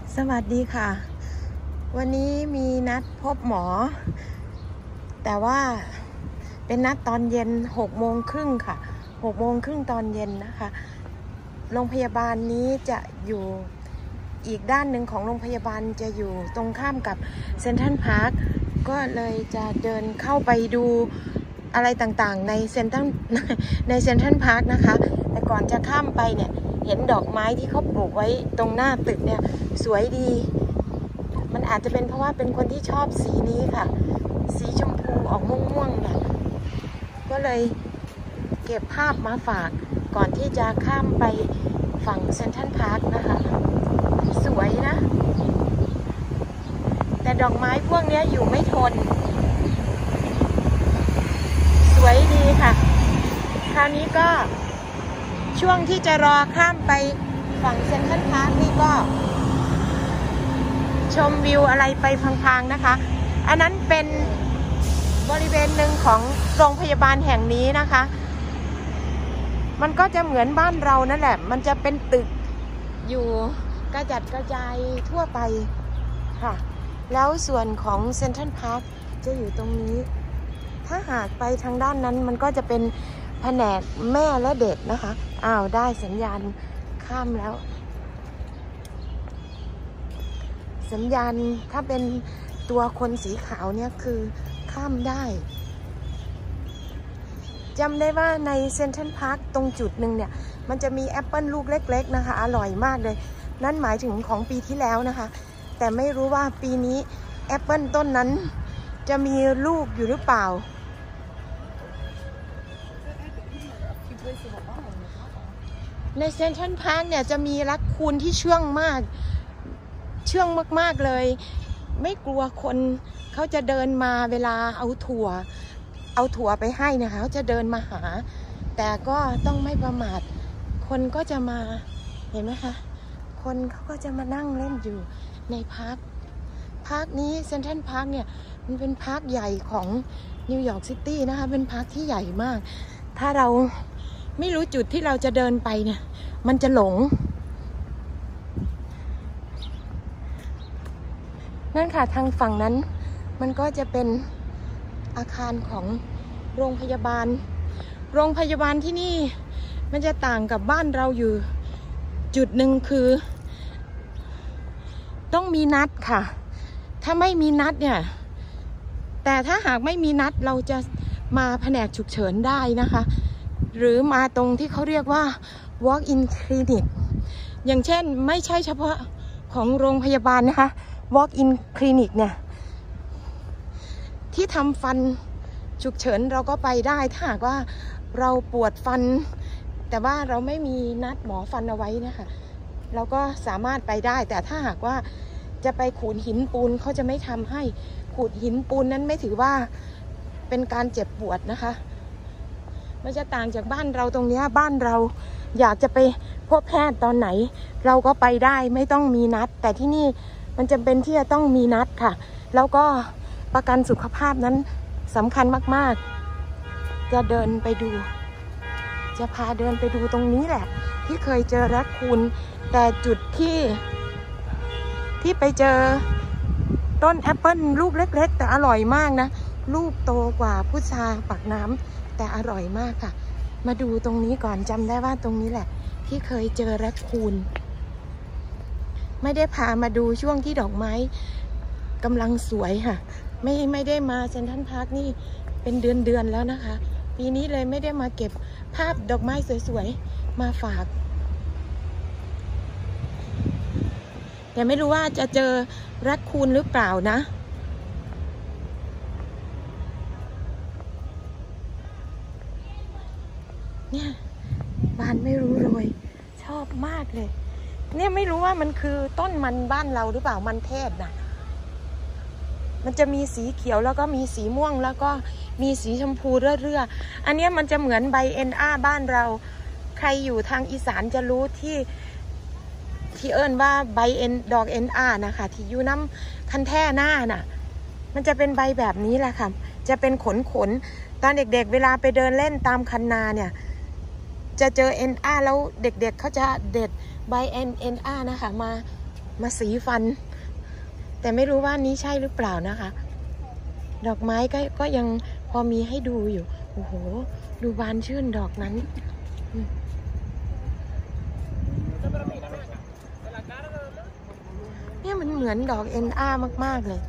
สวัสดีค่ะวันนี้มีนัดพบหมอแต่ว่าเป็นนัดตอนเย็น6:30ค่ะ6:30ตอนเย็นนะคะโรงพยาบาลนี้จะอยู่อีกด้านหนึ่งของโรงพยาบาลจะอยู่ตรงข้ามกับเซ็นทรัลพาร์คก็เลยจะเดินเข้าไปดูอะไรต่างๆในเซ็นทรัลพาร์คนะคะแต่ก่อนจะข้ามไปเนี่ยเห็นดอกไม้ที่เขาปลูกไว้ตรงหน้าตึกเนี่ยสวยดีมันอาจจะเป็นเพราะว่าเป็นคนที่ชอบสีนี้ค่ะสีชมพูออกม่วงๆเนี่ยก็เลยเก็บภาพมาฝากก่อนที่จะข้ามไปฝั่งเซ็นทรัลพาร์คนะคะสวยนะแต่ดอกไม้พวกนี้อยู่ไม่ทนสวยดีค่ะคราวนี้ก็ช่วงที่จะรอข้ามไปฝั่งเซ็นทรัลพาร์คนี่ก็ชมวิวอะไรไปพังๆนะคะอันนั้นเป็นบริเวณหนึ่งของโรงพยาบาลแห่งนี้นะคะมันก็จะเหมือนบ้านเรานั่นแหละมันจะเป็นตึกอยู่กระจัดกระจายทั่วไปค่ะแล้วส่วนของเซ็นทรัลพาร์คจะอยู่ตรงนี้ถ้าหากไปทางด้านนั้นมันก็จะเป็นแผนกแม่และเด็กนะคะได้สัญญาณข้ามแล้วสัญญาณถ้าเป็นตัวคนสีขาวเนี่ยคือข้ามได้จำได้ว่าในเซ็นทรัลพาร์คตรงจุดหนึ่งเนี่ยมันจะมีแอปเปิลลูกเล็กๆนะคะอร่อยมากเลยนั่นหมายถึงของปีที่แล้วนะคะแต่ไม่รู้ว่าปีนี้แอปเปิลต้นนั้นจะมีลูกอยู่หรือเปล่าในเซ็นทรัลพาร์คเนี่ยจะมีรักคูนที่เชื่องมากเลยไม่กลัวคนเขาจะเดินมาเวลาเอาถั่วไปให้นะคะเขาจะเดินมาหาแต่ก็ต้องไม่ประมาทคนก็จะมาเห็นไหมคะคนเขาก็จะมานั่งเล่นอยู่ในพาร์คนี้เซ็นทรัลพาร์คเนี่ยมันเป็นพาร์คใหญ่ของนิวยอร์กซิตี้นะคะเป็นพาร์คที่ใหญ่มากถ้าเราไม่รู้จุดที่เราจะเดินไปเนี่ยมันจะหลงนั่นค่ะทางฝั่งนั้นมันก็จะเป็นอาคารของโรงพยาบาลที่นี่มันจะต่างกับบ้านเราอยู่จุดหนึ่งคือต้องมีนัดค่ะถ้าไม่มีนัดเนี่ยแต่ถ้าหากไม่มีนัดเราจะมาแผนกฉุกเฉินได้นะคะหรือมาตรงที่เขาเรียกว่า walk-in clinic อย่างเช่นไม่ใช่เฉพาะของโรงพยาบาลนะคะ walk-in clinic เนี่ยที่ทำฟันฉุกเฉินเราก็ไปได้ถ้าหากว่าเราปวดฟันแต่ว่าเราไม่มีนัดหมอฟันเอาไว้นะคะเราก็สามารถไปได้แต่ถ้าหากว่าจะไปขูดหินปูนเขาจะไม่ทำให้ขูดหินปูนนั้นไม่ถือว่าเป็นการเจ็บปวดนะคะมันจะต่างจากบ้านเราตรงนี้บ้านเราอยากจะไปพบแพทย์ตอนไหนเราก็ไปได้ไม่ต้องมีนัดแต่ที่นี่มันจำเป็นที่จะต้องมีนัดค่ะแล้วก็ประกันสุขภาพนั้นสำคัญมากๆจะพาเดินไปดูตรงนี้แหละที่เคยเจอแรคคูนแต่จุดที่ไปเจอต้นแอปเปิ้ลลูกเล็กๆแต่อร่อยมากนะลูกโตกว่าพุทราปากน้ำแต่อร่อยมากค่ะมาดูตรงนี้ก่อนจำได้ว่าตรงนี้แหละที่เคยเจอแรคคูนไม่ได้พามาดูช่วงที่ดอกไม้กำลังสวยค่ะไม่ได้มาเซ็นทรัลพาร์คนี่เป็นเดือนแล้วนะคะปีนี้เลยไม่ได้มาเก็บภาพดอกไม้สวยๆมาฝากแต่ไม่รู้ว่าจะเจอแรคคูนหรือเปล่านะเนี่ยบานไม่รู้เลยชอบมากเลยเนี่ยไม่รู้ว่ามันคือต้นมันบ้านเราหรือเปล่ามันเทศนะมันจะมีสีเขียวแล้วก็มีสีม่วงแล้วก็มีสีชมพูเรื่อยๆอันนี้มันจะเหมือนใบเอ็นอาบ้านเราใครอยู่ทางอีสานจะรู้ที่เอิ้นว่าใบเอ็นดอกเอ็นอานะคะที่อยู่น้ำคันแท่หน้าน่ะมันจะเป็นใบแบบนี้แหละค่ะจะเป็นขนตอนเด็กๆเวลาไปเดินเล่นตามคันนาเนี่ยจะเจอเอ็นอาแล้วเด็กๆเขาจะเด็ดใบเอ็นอานะคะมามาสีฟันแต่ไม่รู้ว่านี้ใช่หรือเปล่านะคะดอกไม้ก็ยังพอมีให้ดูอยู่โอ้โหดูบานชื่นดอกนั้นเนี่ยมันเหมือนดอกNRมากๆเลย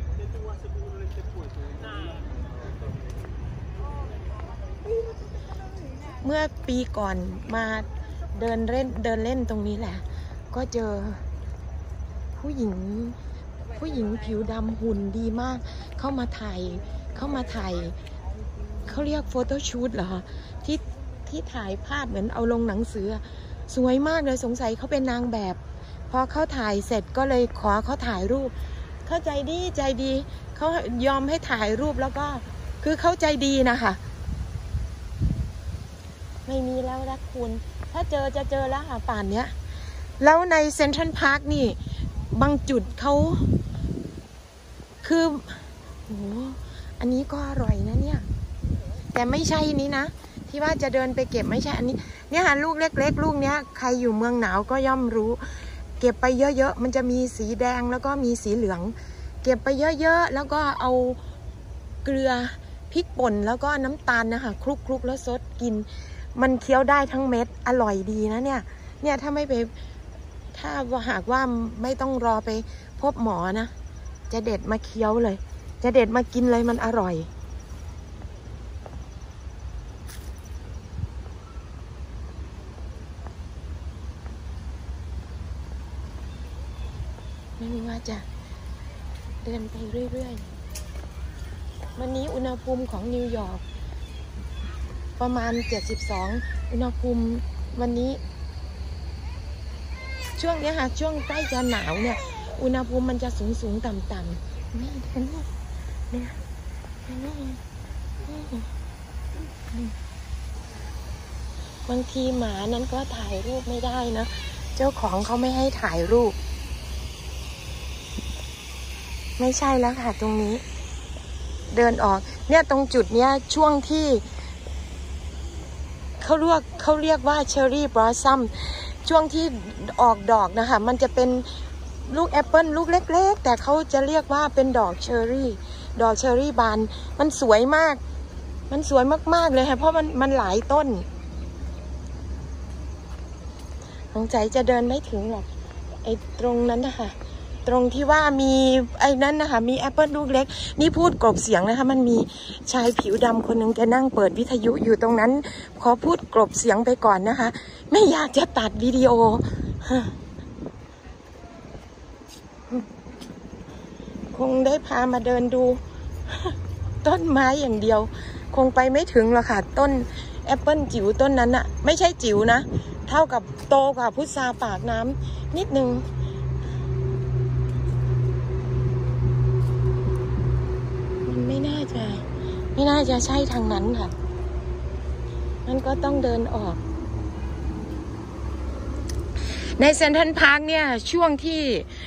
เมื่อปีก่อนมาเดินเล่นตรงนี้แหละก็เจอผู้หญิงผิวดำหุ่นดีมากเข้ามาถ่ายเขาเรียกโฟโต้ชูตเหรอที่ถ่ายภาพเหมือนเอาลงหนังสือสวยมากเลยสงสัยเขาเป็นนางแบบพอเขาถ่ายเสร็จก็เลยขอเขาถ่ายรูปเข้าใจดีเขายอมให้ถ่ายรูปแล้วก็คือเข้าใจดีนะคะไม่มีแล้วรักคุณถ้าเจอจะเจอแล้วค่ะป่านเนี้ยแล้วในเซ็นทรัลพาร์คนี่บางจุดเขาคือโอ้อันนี้ก็อร่อยนะเนี่ยแต่ไม่ใช่นี้นะที่ว่าจะเดินไปเก็บไม่ใช่อันนี้เนี่ยค่ะลูกเล็กๆลูกเนี้ยใครอยู่เมืองหนาวก็ย่อมรู้เก็บไปเยอะๆมันจะมีสีแดงแล้วก็มีสีเหลืองเก็บไปเยอะๆแล้วก็เอาเกลือพริกป่นแล้วก็น้ำตาลนะคะคลุกแล้วซดกินมันเคี้ยวได้ทั้งเม็ดอร่อยดีนะเนี่ยถ้าไม่ไปถ้าหากว่าไม่ต้องรอไปพบหมอนะจะเด็ดมาเคี้ยวเลยจะเด็ดมากินเลยมันอร่อยไม่รู้ว่าจะเดินไปเรื่อยๆวันนี้อุณหภูมิของนิวยอร์กประมาณ72อุณหภูมิวันนี้ช่วงนี้ค่ะช่วงใกล้จะหนาวเนี่ยอุณหภูมิมันจะสูงต่ำๆนี่เนี่ยบางทีหมานั้นก็ถ่ายรูปไม่ได้นะเจ้าของเขาไม่ให้ถ่ายรูปไม่ใช่แล้วค่ะตรงนี้เดินออกเนี่ยตรงจุดเนี้ยช่วงที่เขาเรียกว่าเชอร์รี่บลอสซัมช่วงที่ออกดอกนะคะมันจะเป็นลูกแอปเปิลลูกเล็กๆแต่เขาจะเรียกว่าเป็นดอกเชอร์รี่บานมันสวยมากเลยค่ะเพราะมันหลายต้นสงสัยจะเดินไม่ถึงหรอกไอ้ตรงนั้นนะคะตรงที่ว่ามีไอ้นั้นนะคะมีแอปเปิลลูกเล็กนี่พูดกลบเสียงนะคะมันมีชายผิวดำคนหนึ่งแกนั่งเปิดวิทยุอยู่ตรงนั้นขอพูดกลบเสียงไปก่อนนะคะไม่อยากจะตัดวิดีโอคงได้พามาเดินดูต้นไม้อย่างเดียวคงไปไม่ถึงหรอกค่ะต้นแอปเปิลจิ๋วต้นนั้นอะไม่ใช่จิ๋วนะเท่ากับโตกว่าพุทราปากน้ำนิดนึงมันไม่น่าจะใช่ทางนั้นค่ะมันก็ต้องเดินออกในเซ็นทรัลพาร์คเนี่ยช่วงที่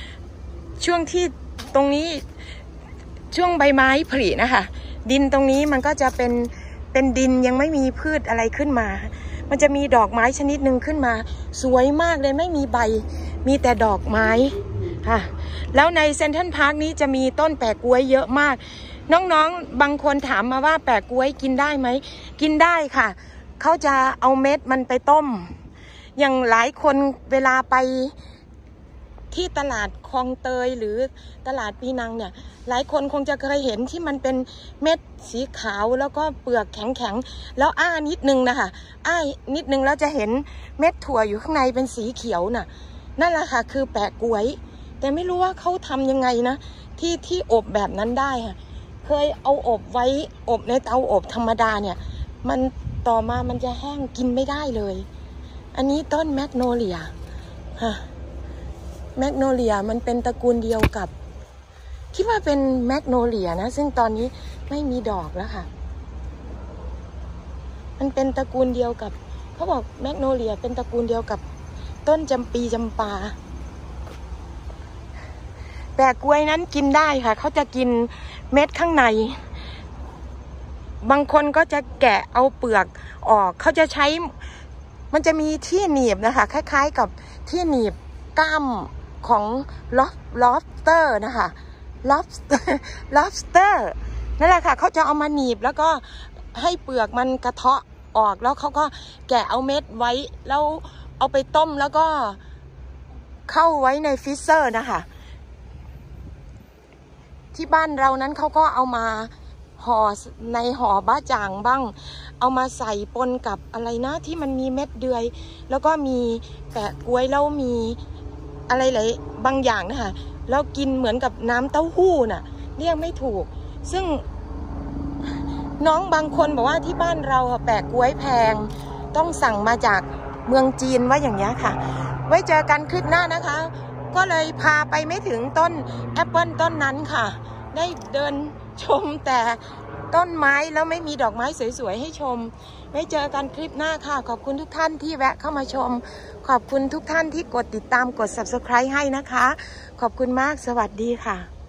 ตรงนี้ช่วงใบไม้ผลินะคะดินตรงนี้มันก็จะเป็นดินยังไม่มีพืชอะไรขึ้นมามันจะมีดอกไม้ชนิดหนึ่งขึ้นมาสวยมากเลยไม่มีใบมีแต่ดอกไม้ค่ะแล้วในเซ็นทรัลพาร์คนี้จะมีต้นแปะก๊วยเยอะมากน้องๆบางคนถามมาว่าแปะก๊วยกินได้ไหมกินได้ค่ะเขาจะเอาเม็ดมันไปต้มอย่างหลายคนเวลาไปที่ตลาดคลองเตยหรือตลาดปีนังเนี่ยหลายคนคงจะเคยเห็นที่มันเป็นเม็ดสีขาวแล้วก็เปลือกแข็งๆแล้วอ้านิดนึงนะคะอ้านิดนึงแล้วจะเห็นเม็ดถั่วอยู่ข้างในเป็นสีเขียวน่ะนั่นแหละค่ะคือแปะก๊วยแต่ไม่รู้ว่าเขาทำยังไงนะที่อบแบบนั้นได้ค่ะเคยเอาอบในเตาอบธรรมดาเนี่ยมันต่อมามันจะแห้งกินไม่ได้เลยอันนี้ต้นแมกโนเลียค่ะแมกโนเลียมันเป็นตระกูลเดียวกับคิดว่าเป็นแมกโนเลียนะซึ่งตอนนี้ไม่มีดอกแล้วค่ะมันเป็นตระกูลเดียวกับเขาบอกแมกโนเลียเป็นตระกูลเดียวกับต้นจำปาแปะกล้วยนั้นกินได้ค่ะเขาจะกินเม็ดข้างในบางคนก็จะแกะเอาเปลือกออกเขาจะใช้มันจะมีที่หนีบนะคะคล้ายๆกับที่หนีบก้ามของ lobster นะคะ lobster นั่นแหละค่ะเขาจะเอามาหนีบแล้วก็ให้เปลือกมันกระเทาะออกแล้วเขาก็แกะเอาเม็ดไว้แล้วเอาไปต้มแล้วก็เข้าไว้ในฟรีซเซอร์นะคะที่บ้านเรานั้นเขาก็เอามาห่อในห่อบ้าจ่างบ้างเอามาใส่ปนกับอะไรนะที่มันมีเม็ดเดือยแล้วก็มีแปะกล้วยแล้วมีอะไรหลายบางอย่างนะคะแล้วกินเหมือนกับน้ำเต้าหู้น่ะเรียกไม่ถูกซึ่งน้องบางคนบอกว่าที่บ้านเราแปะกล้วยแพงต้องสั่งมาจากเมืองจีนว่าอย่างนี้ค่ะไว้เจอกันคลิปหน้านะคะก็เลยพาไปไม่ถึงต้นแอปเปิลต้นนั้นค่ะได้เดินชมแต่ต้นไม้แล้วไม่มีดอกไม้สวยๆให้ชมไว้เจอกันคลิปหน้าค่ะขอบคุณทุกท่านที่แวะเข้ามาชมขอบคุณทุกท่านที่กดติดตามกด Subscribe ให้นะคะขอบคุณมากสวัสดีค่ะ